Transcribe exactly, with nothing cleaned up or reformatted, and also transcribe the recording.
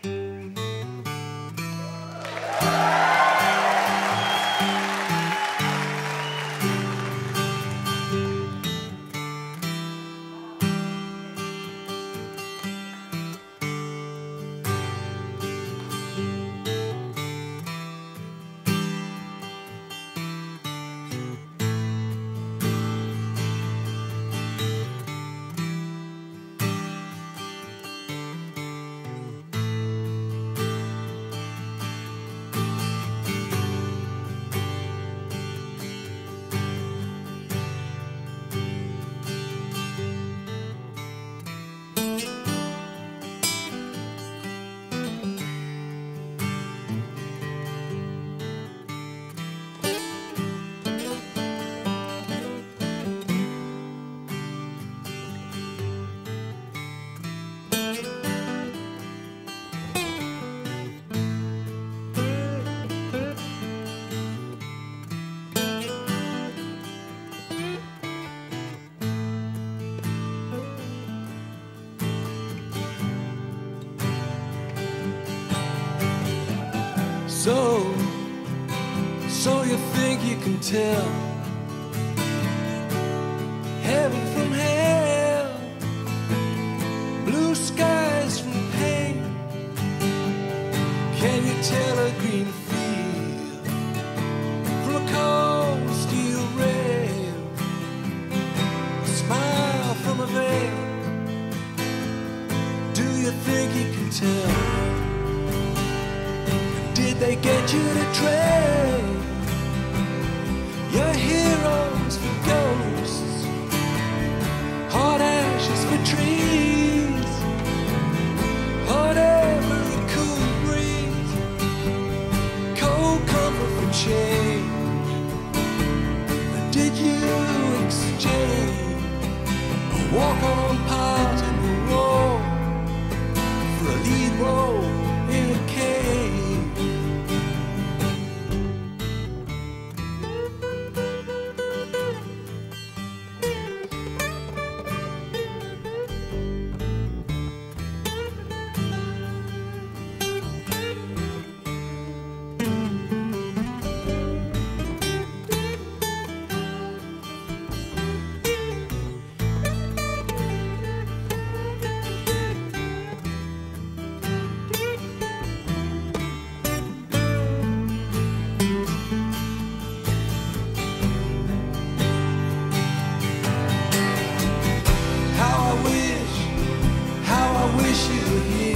So, so you think you can tell heaven from hell, blue skies from pain? Can you tell a green field from a cold steel rail, a smile from a veil? Do you think you can tell? Did they get you to trade your heroes for ghosts, hot ashes for trees, whatever a cool breeze, cold comfort for change? Or did you exchange a walk-on part in the war for a lead role in a cave? Wish you were here.